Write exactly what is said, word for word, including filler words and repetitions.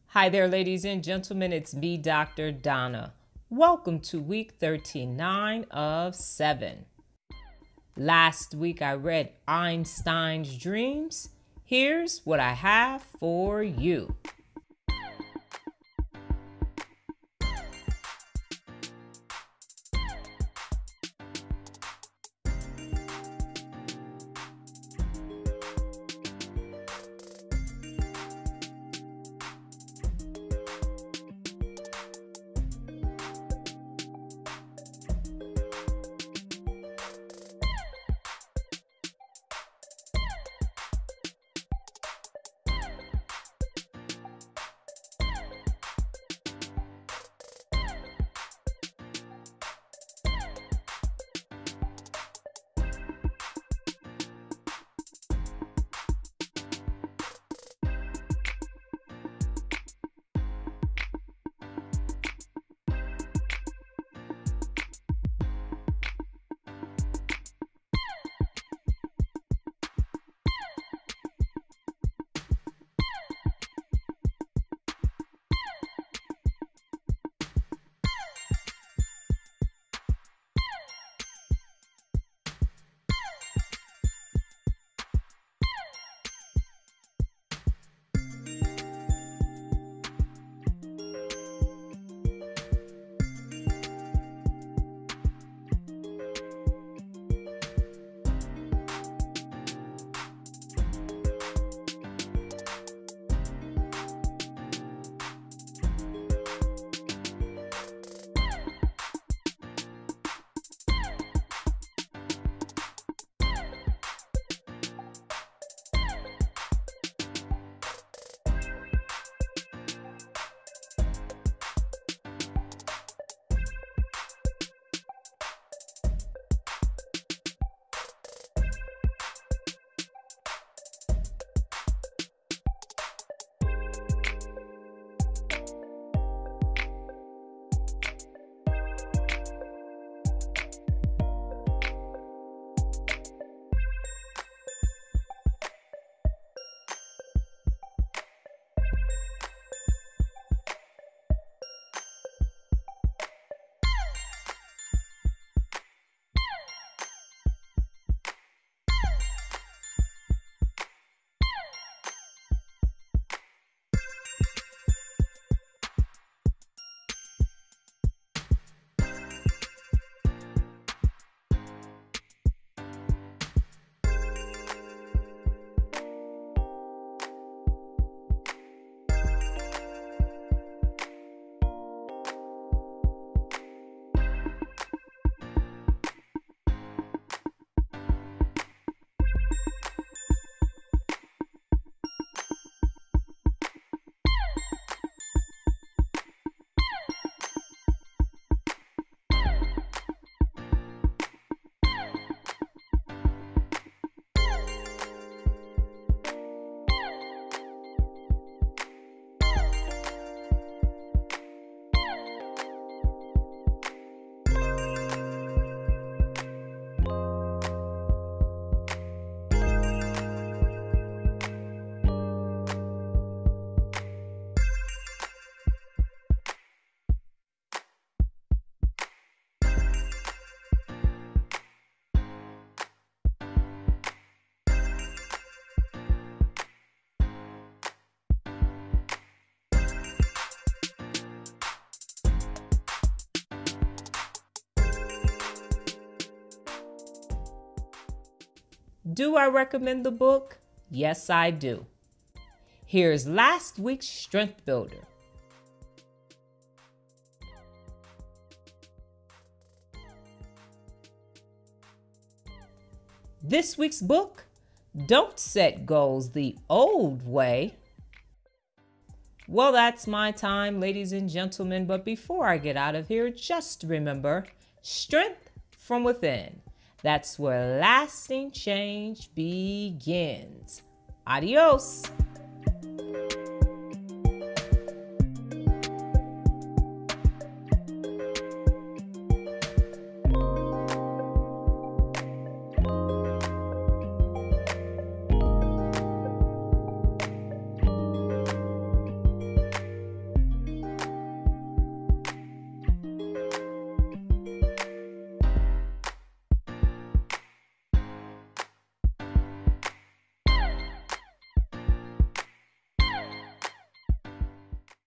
Hi there, ladies and gentlemen. It's me, Doctor Donna. Welcome to week thirty-nine of seven. Last week I read Einstein's Dreams. Here's what I have for you. Do I recommend the book? Yes, I do. Here's last week's Strength Builder. This week's book, Don't Set Goals the Old Way. Well, that's my time, ladies and gentlemen, but before I get out of here, just remember, strength from within. That's where lasting change begins. Adios.